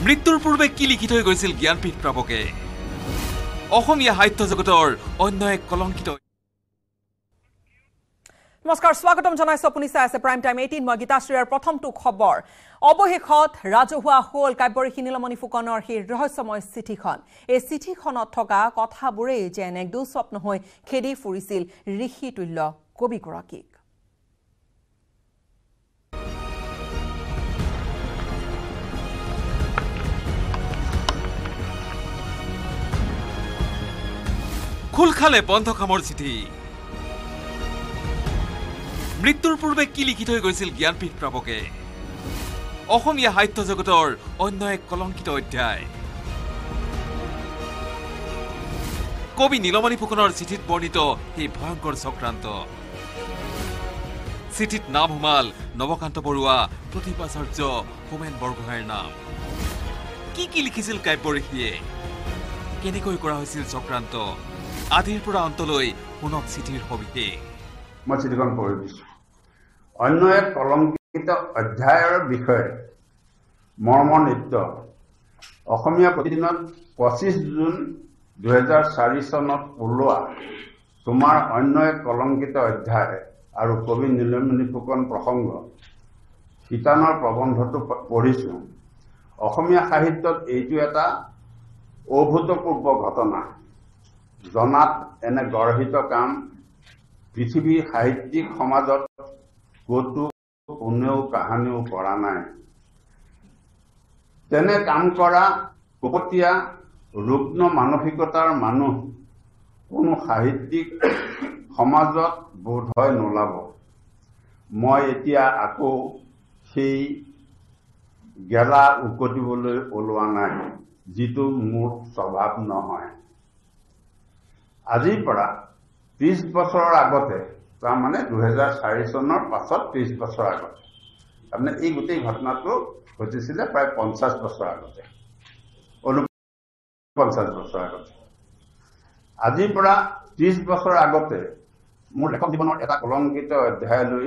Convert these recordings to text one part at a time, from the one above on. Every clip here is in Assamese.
মৃত্যুৰ পূৰ্বে কি লিখি থৈ গৈছিল জ্ঞানপীঠ প্ৰাপকে অসমীয়া সাহিত্য জগতৰ অন্য এক কলংকিত। নমস্কাৰ, স্বাগতম জনাইছো। আপুনি চাই আছে প্ৰাইম টাইম 18। মই গীতাশ্ৰীৰ প্ৰথমটো খবৰ। অৱশেষত ৰাজহুৱা হ'ল কাব্যঋষি নীলমণি ফুকনৰ সেই ৰহস্যময় চিঠিখন। এই চিঠিখনত থকা কথাবোৰেই যেন এক দুঃস্বপ্ন হৈ খেদি ফুৰিছিল ঋষিতুল্য কবিগৰাকীক। খোল খালে বন্ধ কামৰ চিঠি। মৃত্যুৰ পূৰ্বে কি লিখি থৈ গৈছিল জ্ঞানপীঠ প্ৰাপকে অসমীয়া সাহিত্য জগতৰ অন্য এক কলংকিত অধ্যায়। কবি নীলমণি ফুকনৰ চিঠিত বৰ্ণিত এই ভয়ংকৰ চক্ৰান্ত। চিঠিত নাম সোমাল নৱকান্ত বৰুৱা, প্ৰতিভাচাৰ্য, হোমেন বৰগোহাঁইৰ নাম। কি লিখিছিল কাব্যঋষিয়ে, কেনেকৈ কৰা হৈছিল চক্ৰান্ত, আদিৰ পৰা অন্তলৈ শুনক চিঠিৰ সবিশেষ। মই চিঠিখন পঢ়ি দিছো। অন্য এক কলংকিত অধ্যায়ৰ বিষয়ে মৰ্ম নৃত্য। অসমীয়া প্ৰতিদিনত 25 জুন 2004 চনত ওলোৱা তোমাৰ অন্য এক কলংকিত অধ্যায় আৰু কবি নীলমণি ফুকন প্ৰসংগ শিতানৰ প্ৰবন্ধটো পঢ়িছো। অসমীয়া সাহিত্যত এইটো এটা অভূতপূৰ্ব ঘটনা। জনাত এনে গৰ্হিত কাম পৃথিৱীৰ সাহিত্যিক সমাজত ক'তো কোনেও কাহানিও কৰা নাই। তেনে কাম কৰা কপটীয়া ৰুগ্ন মানসিকতাৰ মানুহ কোনো সাহিত্যিক সমাজত বোধ হয় নোলাব। মই এতিয়া আকৌ সেই গেলা উকটিবলৈ ওলোৱা নাই, যিটো মোৰ স্বভাৱ নহয়। আজিৰ পৰা 30 বছৰৰ আগতে, তাৰমানে 2004 চনৰ পাছত 30 বছৰ আগতে, তাৰমানে এই গোটেই ঘটনাটো ঘটিছিলে প্ৰায় 50 বছৰ আগতে, 50 বছৰ আগতে। আজিৰ পৰা 30 বছৰ আগতে মোৰ লেখক জীৱনৰ এটা কলংকিত অধ্যায়লৈ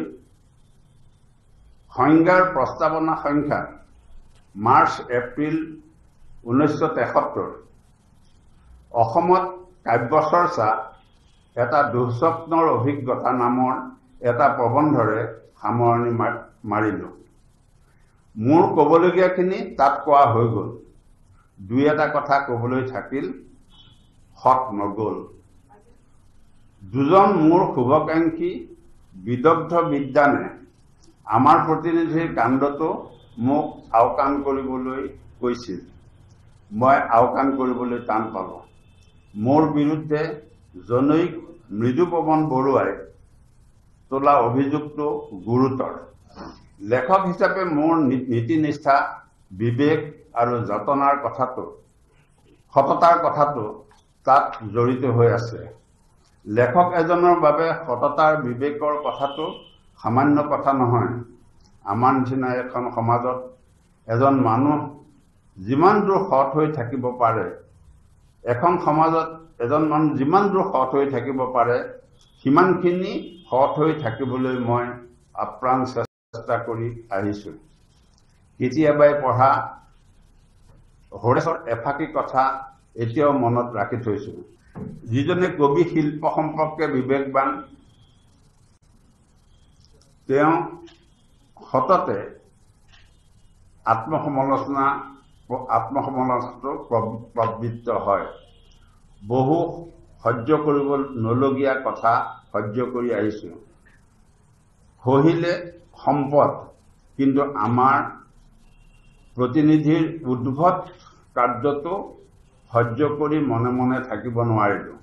সংজ্ঞাৰ প্ৰস্তাৱনা সংখ্যা মাৰ্চ-এপ্ৰিল 1973 অসমত কাব্য চৰ্চা এটা দুঃস্বপ্নৰ অভিজ্ঞতা নামৰ এটা প্ৰবন্ধৰে সামৰণি মাৰিলো। মোৰ ক'বলগীয়াখিনি তাত কোৱা হৈ গ'ল। দুই এটা কথা ক'বলৈ থাকিল, হত নগ'ল। দুজন মোৰ শুভাকাংক্ষী বিদগ্ধ বিদ্বানে আমাৰ প্ৰতিনিধিৰ কাণ্ডটো মোক আওকাণ কৰিবলৈ কৈছিল। মই আওকাণ কৰিবলৈ টান পালো। মোৰ বিৰুদ্ধে জনৈক মৃদুপৱন বৰুৱাই তোলা অভিযোগটো গুৰুতৰ। লেখক হিচাপে মোৰ নীতি নিষ্ঠা, বিবেক আৰু যতনাৰ সততাৰ কথাটো তাত জড়িত হৈ আছে। লেখক এজনৰ বাবে সততাৰ বিবেকৰ কথাটো সামান্য কথা নহয়। আমাৰ নিচিনা এখন সমাজত এজন মানুহ যিমান দূৰ সৎ হৈ থাকিব পাৰে, এখন সমাজত এজন মানুহ যিমান দূৰ সৎ হৈ থাকিব পাৰে, সিমানখিনি সৎ হৈ থাকিবলৈ মই আপ্ৰাণ চেষ্টা কৰি আহিছোঁ। কেতিয়াবাই পঢ়া হৰেশৰ এফাকি কথা এতিয়াও মনত ৰাখি থৈছোঁ। যিজনে কবি শিল্প সম্পৰ্কে বিবেকবান, তেওঁ সততে আত্মসমালোচনাতো প্ৰবৃত্ত হয়। বহু সহ্য কৰিব নলগীয়া কথা সহ্য কৰি আহিছোঁ। সহিলে সম্পদ, কিন্তু আমাৰ প্ৰতিনিধিৰ উদ্ভট কাৰ্যটো সহ্য কৰি মনে মনে থাকিব নোৱাৰিলোঁ।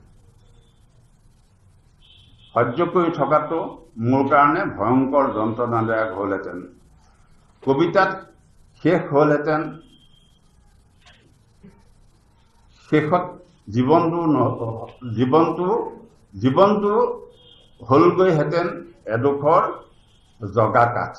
সহ্য কৰি থকাটো মোৰ কাৰণে ভয়ংকৰ যন্ত্ৰণাদায়ক হ'লহেঁতেন। কবিতাত শেষ হ'লহেঁতেন, শেষত জীৱনটো হ'লগৈহেঁতেন এডোখৰ জগা কাঠ।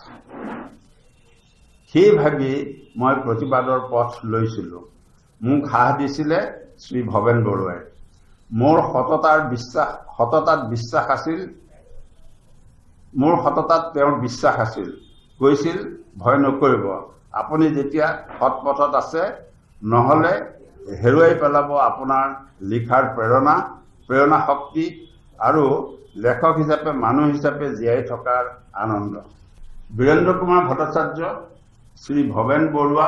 সেই ভাবি মই প্ৰতিবাদৰ পথ লৈছিলোঁ। মোক সাহ দিছিলে শ্ৰী ভৱেন বৰুৱাই। মোৰ সততাত বিশ্বাস আছিল। মোৰ সততাত তেওঁৰ বিশ্বাস আছিল। কৈছিল, ভয় নকৰিব, আপুনি যেতিয়া সৎ পথত আছে নহ'লে হেৰুৱাই পেলাব আপোনাৰ লিখাৰ প্ৰেৰণা শক্তি আৰু লেখক হিচাপে মানুহ হিচাপে জীয়াই থকাৰ আনন্দ। বীৰেন্দ্ৰ কুমাৰ ভট্টাচাৰ্য, শ্ৰী ভৱেন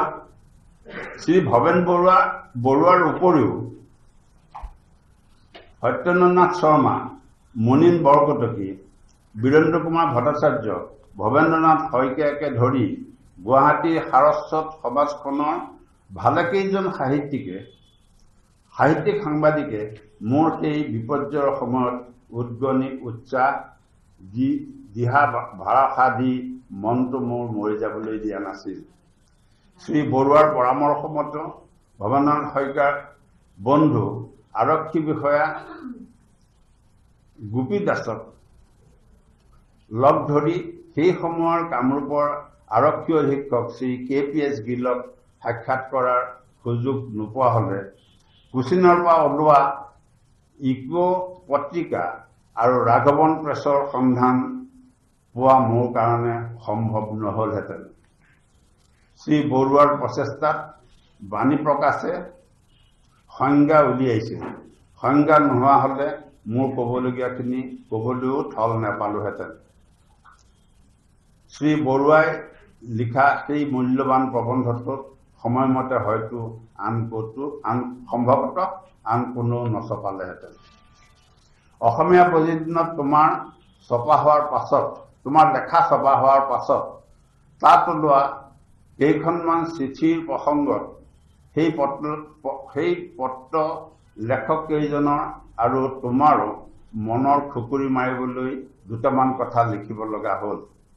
বৰুৱাৰ উপৰিও সত্যেন্দ্ৰনাথ শৰ্মা, মুনীন বৰকটকী, বীৰেন্দ্ৰ কুমাৰ ভট্টাচাৰ্য, ভৱেন্দ্ৰনাথ শইকীয়াকে ধৰি গুৱাহাটীৰ সাৰস্বত সমাজখনৰ ভালেকেইজন সাহিত্যিক সাংবাদিকে মোৰ সেই বিপৰ্যয়ৰ সময়ত উদ্গনি উৎসাহ দিহা ভাৰসা দি মনটো মোৰ মৰি যাবলৈ দিয়া নাছিল। শ্ৰী বৰুৱাৰ পৰামৰ্শ মতে ভৱেন্দ্ৰনাথ শইকীয়াৰ বন্ধু আৰক্ষী বিষয়া গোপী দাসক লগ ধৰি সেই সময়ৰ কামৰূপৰ আৰক্ষী অধীক্ষক শ্ৰী KPS গিলক সাক্ষাৎ কৰাৰ সুযোগ নোপোৱা হ'লে কুচিনৰ পৰা ওলোৱা ইকো পত্ৰিকা আৰু ৰাঘৱন প্ৰেছৰ সন্ধান পোৱা মোৰ কাৰণে সম্ভৱ নহ'লহেঁতেন। শ্ৰী বৰুৱাৰ প্ৰচেষ্টাত বাণী প্ৰকাশে সংজ্ঞা উলিয়াইছিল। সংজ্ঞা নোহোৱা হ'লে মোৰ ক'বলগীয়াখিনি ক'বলৈও থল নাপালোহেঁতেন। শ্ৰী বৰুৱাই লিখা সেই মূল্যৱান প্ৰবন্ধটোত সময়মতে হয়তো সম্ভৱতঃ আন কোনো নচপালেহেঁতেন। অসমীয়া প্ৰতিদিনত তোমাৰ লেখা ছপা হোৱাৰ পাছত তাত ওলোৱা কেইখনমান চিঠিৰ প্ৰসংগত সেই পত্ৰ লেখক কেইজনৰ আৰু তোমাৰো মনৰ খুকুৰি মাৰিবলৈ দুটামান কথা লিখিব লগা হ'ল।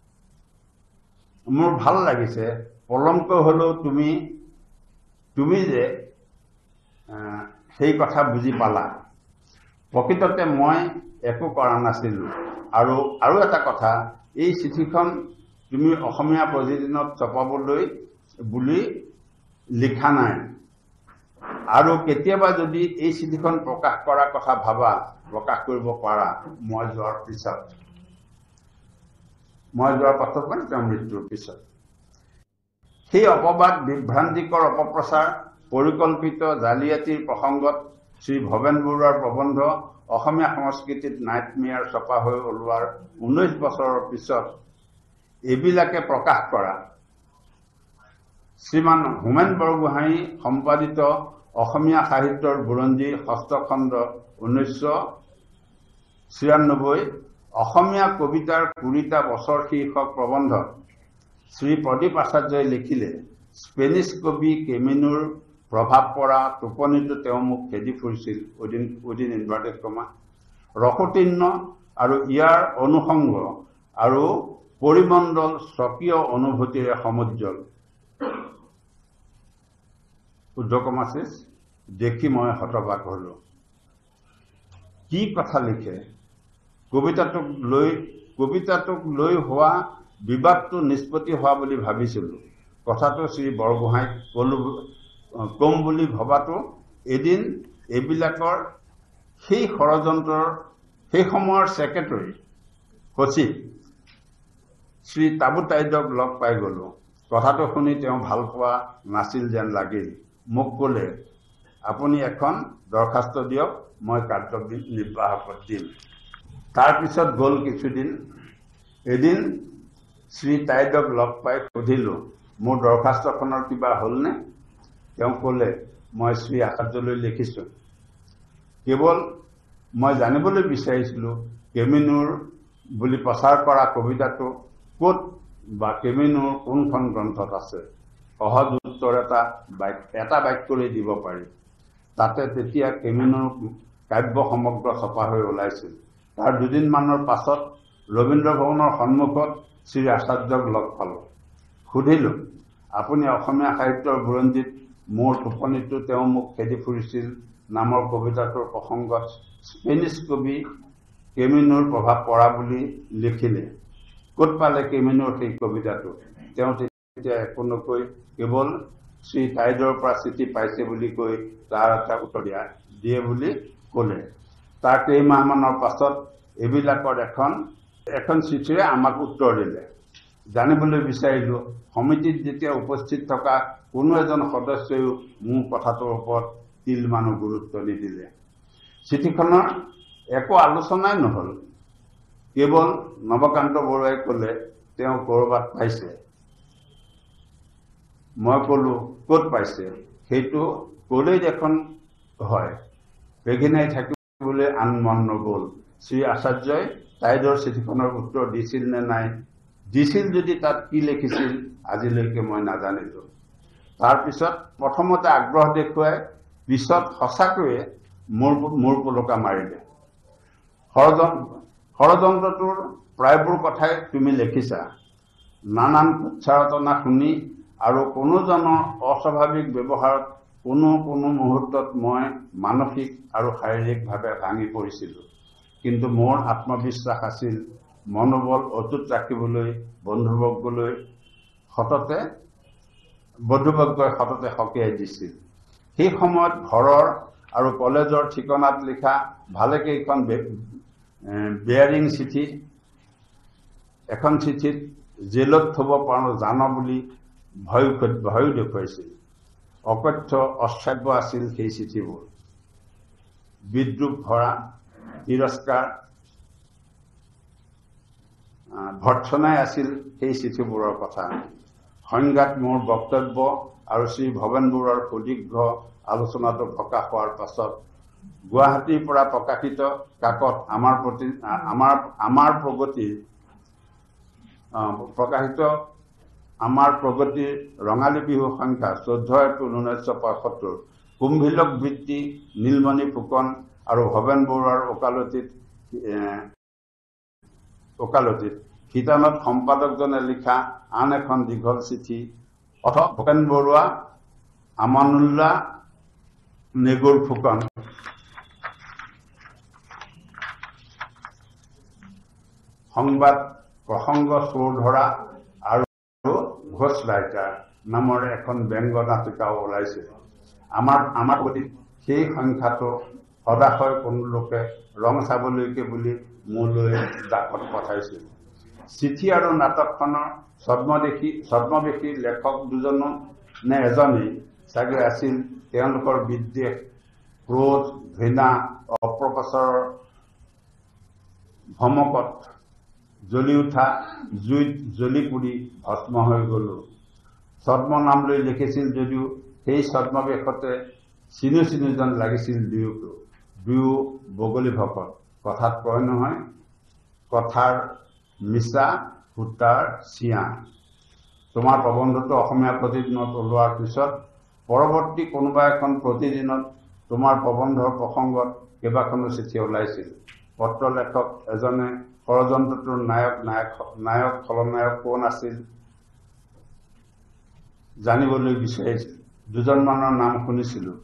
মোৰ ভাল লাগিছে, পলমকৈ হ'লেও তুমি যে সেই কথা বুজি পালা। প্ৰকৃততে মই একো কৰা নাছিলোঁ। আৰু এটা কথা, এই চিঠিখন তুমি অসমীয়া প্ৰতিদিনত ছপাবলৈ বুলি লিখা নাই। আৰু কেতিয়াবা যদি এই চিঠিখন প্ৰকাশ কৰাৰ কথা ভাবা, প্ৰকাশ কৰিব পাৰা মই যোৱাৰ পাছত মানে তেওঁৰ মৃত্যুৰ পিছত। সেই অপবাদ, বিভ্ৰান্তিকৰ অপপ্ৰচাৰ, পৰিকল্পিত জালিয়াতিৰ প্ৰসংগত শ্ৰী ভৱেন বৰুৱাৰ প্ৰবন্ধ অসমীয়া সংস্কৃতিত নাইটমেয়াৰ ছপা হৈ ওলোৱাৰ 19 বছৰৰ পিছত এইবিলাকে প্ৰকাশ কৰা শ্ৰীমান হোমেন বৰগোহাঁই সম্পাদিত অসমীয়া সাহিত্যৰ বুৰঞ্জী 6ষ্ঠ খণ্ড 1996 অসমীয়া কবিতাৰ 20টা বছৰ শীৰ্ষক প্ৰবন্ধত শ্ৰী প্ৰদীপ আচাৰ্যই লিখিলে, স্পেনিছ কবি কেমিনোৰ প্ৰভাৱ পৰা টোপনিটো তেওঁ মোক খেদি ফুৰিছিল উদিন ইনভাৰ্টেড কমা, ৰসতীৰ্ণ আৰু ইয়াৰ অনুসংগ আৰু পৰিমণ্ডল স্বকীয় অনুভূতিৰে সমুজ্জ্বল। উদ্ধকমাচিছ দেখি মই হতবাক হলো। কি কথা লিখে! কবিতাটোক লৈ হোৱা বিবাদটো নিষ্পত্তি হোৱা বুলি ভাবিছিলোঁ। কথাটো শ্ৰী বৰগোহাঁইক কম বুলি ভবাটো এদিন এইবিলাকৰ সেই ষড়যন্ত্ৰৰ সেই সময়ৰ ছেক্ৰেটাৰী সচিব শ্ৰী তাবুতাইদক লগ পাই গ'লো। কথাটো শুনি তেওঁ ভাল পোৱা নাছিল যেন লাগিল। মোক ক'লে, আপুনি এখন দৰখাস্ত দিয়ক, মই কাৰ্যনিৰ্বাহ দিম। তাৰপিছত গ'ল কিছুদিন। এদিন শ্ৰী তাইদক লগ পাই সুধিলোঁ, মোৰ দৰখাস্তখনৰ কিবা হ'লনে? তেওঁ ক'লে, মই শ্ৰী আচাৰ্যলৈ লিখিছোঁ। কেৱল মই জানিবলৈ বিচাৰিছিলোঁ কেমিনোৰ বুলি প্ৰচাৰ কৰা কবিতাটো ক'ত বা কেমিনোৰ কোনখন গ্ৰন্থত আছে। সহজ উত্তৰ এটা বাক্যৰে দিব পাৰি। তাতে তেতিয়া কেমিনোৰ কাব্য সমগ্ৰ ছপা হৈ ওলাইছিল। তাৰ দুদিনমানৰ পাছত ৰবীন্দ্ৰ ভৱনৰ সন্মুখত শ্ৰী আচাৰ্যক লগ পালোঁ। সুধিলোঁ, আপুনি অসমীয়া সাহিত্যৰ বুৰঞ্জীত মোৰ টোপনিটো তেওঁ মোক খেদি ফুৰিছিল নামৰ কবিতাটোৰ প্ৰসংগত স্পেনিছ কবি কেমিনোৰ প্ৰভাৱ পৰা বুলি লিখিলে। ক'ত পালে কেমিনোৰ সেই কবিতাটো? তেওঁ তেতিয়া একো নকৈ কেৱল শ্ৰী তাইদৰ পৰা চিঠি পাইছে বুলি কৈ তাৰ এটা উত্তৰ দিয়ে বুলি ক'লে। তাৰ কেইমাহমানৰ পাছত এইবিলাকৰ এখন চিঠিৰে আমাক উত্তৰ দিলে। জানিবলৈ বিচাৰিলোঁ। সমিতিত যেতিয়া উপস্থিত থকা কোনো এজন সদস্যইও মোৰ কথাটোৰ ওপৰত তিলমানো গুৰুত্ব নিদিলে। চিঠিখনৰ একো আলোচনাই নহ'ল। কেৱল নৱকান্ত বৰুৱাই ক'লে তেওঁ ক'ৰবাত পাইছে। মই ক'লো ক'ত পাইছে? সেইটো ক'লেই দেখোন হয়। বেঘিনাই থাকিবলৈ আন মন নগ'ল। শ্ৰী আচাৰ্যই তাইদৰ চিঠিখনৰ উত্তৰ দিছিল নে নাই, দিছিল যদি তাত কি লিখিছিল আজিলৈকে মই নাজানিলোঁ। তাৰপিছত প্ৰথমতে আগ্ৰহ দেখুৱাই পিছত সঁচাকৈয়ে মোৰ পুলকা মাৰিলে। ষড়যন্ত্ৰটোৰ প্ৰায়বোৰ কথাই তুমি লিখিছা। নানান উচ্চাৰতনা শুনি আৰু কোনোজনৰ অস্বাভাৱিক ব্যৱহাৰত কোনো মুহূৰ্তত মই মানসিক আৰু শাৰীৰিকভাৱে ভাঙি পৰিছিলোঁ। কিন্তু মোৰ আত্মবিশ্বাস আছিল, মনোবল অটুট ৰাখিবলৈ বন্ধুবৰ্গই সততে সকীয়াই দিছিল। সেই সময়ত ঘৰৰ আৰু কলেজৰ ঠিকনাত লিখা ভালেকেইখন বেয়াৰিং চিঠি, এখন চিঠিত জেলত থ'ব পাৰোঁ জান বুলি ভয়ো দেখুৱাইছিল। অকথ্য অশ্ৰাব্য আছিল সেই চিঠিবোৰ। বিদ্ৰূপ ভৰা, তিৰস্কাৰ ভৰ্ৎসনাই আছিল সেই চিঠিবোৰৰ কথা। সংজ্ঞাত মোৰ বক্তব্য আৰু শ্ৰী ভৱেন বৰুৱাৰ সুদীৰ্ঘ আলোচনাটো প্ৰকাশ হোৱাৰ পাছত গুৱাহাটীৰ পৰা প্ৰকাশিত কাকত আমাৰ প্ৰগতিৰ ৰঙালী বিহু সংখ্যা 14 এপ্ৰিল 1975 কুম্ভিলক বৃত্তি নীলমণি ফুকন আৰু ভৱেন বৰুৱাৰ ওকালতিত শিতানত সম্পাদকজনে লিখা আন এখন দীঘল চিঠি ভৱেন বৰুৱা, আমানুল্লাহ নেগুৰ ফুকন, সংবাদ প্ৰসংগ চৌধৰা আৰু ঘোষ ৰাইটাৰ নামৰ এখন ব্যংগ নাটিকাও ওলাইছে। আমাৰ প্ৰতি সেই সংখ্যাটো সদাশয় কোনো লোকে ৰং চাবলৈকে বুলি মোলৈ ডাকত পঠাইছিল। চিঠি আৰু নাটকখনৰ ছদ্মবেশী লেখক দুজনো নে এজনেই চাগে আছিল। তেওঁলোকৰ বিদ্বেষ, ক্ৰোধ, ঘৃণা, অপপ্ৰচাৰৰ ভমকত জ্বলি উঠা জুইত জ্বলি পুৰি ভস্ম হৈ গ'লো। ছদ্ম নাম লৈ লিখিছিল যদিও সেই ছদ্মবেশতে চিনু যেন লাগিছিল দুয়ো বগলী ভকত। কথাত কয় নহয়, কথাৰ মিছা সূতাৰ চিয়া। তোমাৰ প্ৰবন্ধটো অসমীয়া প্ৰতিদিনত ওলোৱাৰ পিছত পৰৱৰ্তী কোনোবা এখন প্ৰতিদিনত তোমাৰ প্ৰবন্ধৰ প্ৰসংগত কেইবাখনো চিঠি ওলাইছিল। পত্ৰ লেখক এজনে ষড়যন্ত্ৰটোৰ নায়ক খলনায়ক কোন আছিল জানিবলৈ বিচাৰিছিল। দুজনমানৰ নাম শুনিছিলোঁ।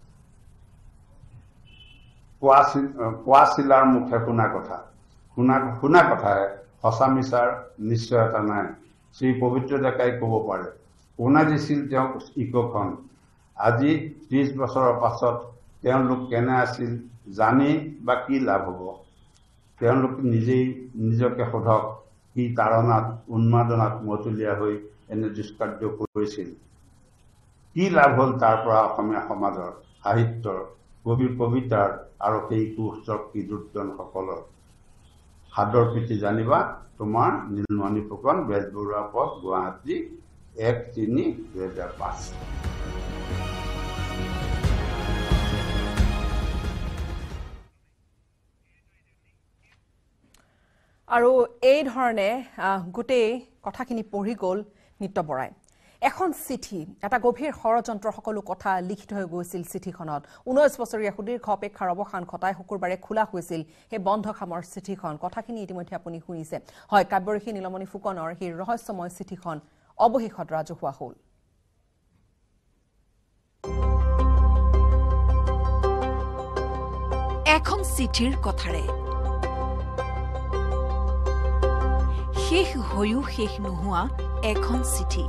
কোৱাচিলাৰ মুখে শুনা কথাহে, সঁচা মিছাৰ নিশ্চয়তা নাই। শ্ৰী পবিত্ৰ ডেকাই ক'ব পাৰে। কোনে দিছিল তেওঁক ইকোখন? আজি 30 বছৰৰ পাছত তেওঁলোক কেনে আছিল জানি বা কি লাভ হ'ব? তেওঁলোক নিজেই নিজকে সোধক, কি তাৰণাত উন্মাদনাত মতলীয়া হৈ এনে দুষ্কাৰ্য কৰিছিল? কি লাভ হ'ল তাৰ পৰা অসমীয়া সমাজৰ, সাহিত্যৰ, কবিতাৰ আৰু সেই কুচক্ৰী দুৰ্জনসকলৰ? সাদৰ প্ৰীতি জানিবা তোমাৰ নীলমণি ফুকন, বেজবৰুৱা পথ, গুৱাহাটী 1-3-2005। আৰু এই ধৰণে গোটেই কথাখিনি পঢ়ি গ'ল নিত্য বৰাই। এখন চিঠি, এটা গভীৰ ষড়যন্ত্ৰৰ সকলো কথা লিখিত হৈ গৈছিল চিঠিখনত। 19 বছৰীয়া সুদীৰ্ঘ অপেক্ষাৰ অৱসান ঘটাই শুকুৰবাৰে খোলা হৈছিল সেই বন্ধ খামৰ চিঠিখন। কথাখিনি ইতিমধ্যে আপুনি শুনিছে। হয়, কাব্যঋষি নীলমণি ফুকনৰ সেই ৰহস্যময় চিঠিখন অৱশেষত ৰাজহুৱা হ'ল। এখন চিঠিৰ কথাৰে শেষ হৈও শেষ নোহোৱা এখন চিঠি।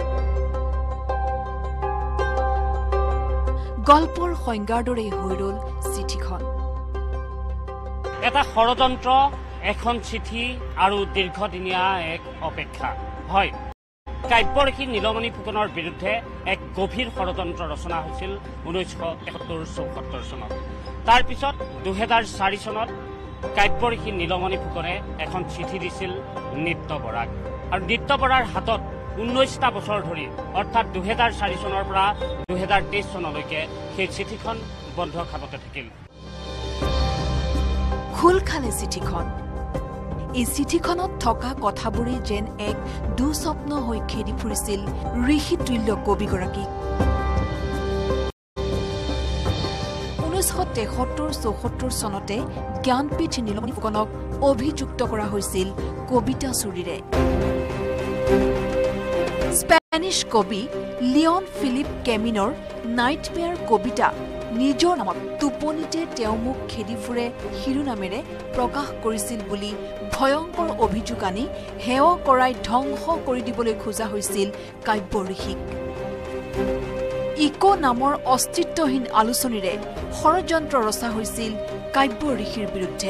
গল্পৰ সংজ্ঞাৰ দৰেই হৈ ৰ'ল চিঠিখন। এটা ষড়যন্ত্ৰ, এখন চিঠি আৰু দীৰ্ঘদিনীয়া এক অপেক্ষা। হয়, কাব্যঋষি নীলমণি ফুকনৰ বিৰুদ্ধে এক গভীৰ ষড়যন্ত্ৰ ৰচনা হৈছিল 1971-74 চনত। তাৰ পিছত 2004 চনত কাব্যঋষি নীলমণি ফুকনে এখন চিঠি দিছিল নিত্য বৰাক, আৰু নিত্য বৰাৰ হাতত 19টা বছৰ ধৰি অৰ্থাৎ 2004 চনৰ পৰা 2023 চনলৈকে সেই চিঠিখন বন্ধ খাবতে থাকিল। খোল খালে চিঠিখন। এই চিঠিখনত থকা কথাবোৰে যেন এক দুস্বপ্ন হৈ খেদি ফুৰিছিল ঋষিতুল্য কবিগৰাকীক। 1973-74 চনতে জ্ঞানপীঠ নীলমণি ফুকনক অভিযুক্ত কৰা হৈছিল কবিতা চুৰিৰে। স্পেনিছ কবি লিঅন ফিলিপ কেমিনৰ নাইটমেয়াৰ কবিতা নিজৰ নামত টোপনিতে তেওঁ মোক খেদি ফুৰে শিৰোনামেৰে প্ৰকাশ কৰিছিল বুলি ভয়ংকৰ অভিযোগ আনি হেয় কৰাই ধ্বংস কৰি দিবলৈ খোজা হৈছিল কাব্য ঋষিক। ইকো নামৰ অস্তিত্বহীন আলোচনীৰে ষড়যন্ত্ৰ ৰচা হৈছিল কাব্য ঋষিৰ বিৰুদ্ধে।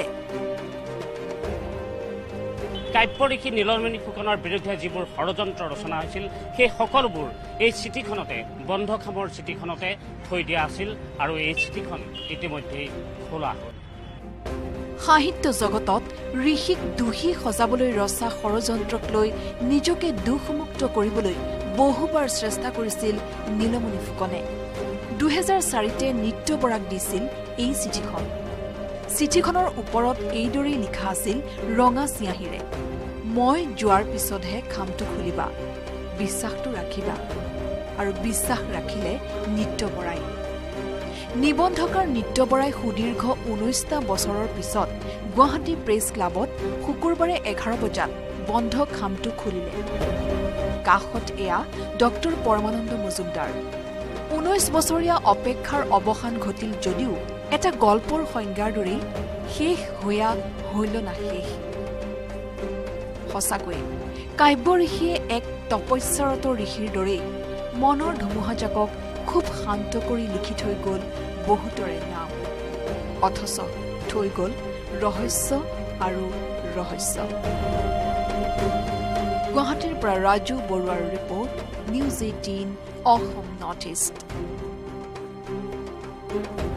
কাব্যঋষি নীলমণি ফুকনৰ বিৰুদ্ধে যিবোৰ ষড়যন্ত্ৰ ৰচনা হৈছিল সেই সকলোবোৰ এই চিঠিখনতে, বন্ধ খামৰ চিঠিখনতে থৈ দিয়া আছিল, আৰু এই চিঠিখন ইতিমধ্যেই খোলা হ'ল। সাহিত্য জগতত ঋষিক দোষী সজাবলৈ ৰচা ষড়যন্ত্ৰক লৈ নিজকে দোষমুক্ত কৰিবলৈ বহুবাৰ চেষ্টা কৰিছিল নীলমণি ফুকনে। 2004তে নিত্য বৰাক দিছিল এই চিঠিখন। চিঠিখনৰ ওপৰত এইদৰেই লিখা আছিল ৰঙা চিয়াঁহীৰে, মই যোৱাৰ পিছতহে খামটো খুলিবা, বিশ্বাসটো ৰাখিবা, আৰু বিশ্বাস ৰাখিলে নিত্য বৰাই। নিবন্ধকাৰ নিত্য বৰাই সুদীৰ্ঘ 19টা বছৰৰ পিছত গুৱাহাটী প্ৰেছ ক্লাবত শুকুৰবাৰে 11 বজাত বন্ধ খামটো খুলিলে। কাষত এয়া ডক্টৰ পৰমানন্দ মজুমদাৰ। 19 বছৰীয়া অপেক্ষাৰ অৱসান ঘটিল যদিও এটা গল্পৰ সংজ্ঞাৰ দৰেই শেষ হৈয়া হইল না শেষ। সঁচাকৈয়ে কাব্য ঋষিয়ে এক তপস্যাৰত ঋষিৰ দৰেই মনৰ ধুমুহাজাকক খুব শান্ত কৰি লিখি থৈ গ'ল বহুতৰে নাম, অথচ থৈ গ'ল ৰহস্য আৰু ৰহস্য। গুৱাহাটীৰ পৰা ৰাজু বৰুৱাৰ report, news 18 Assam north east.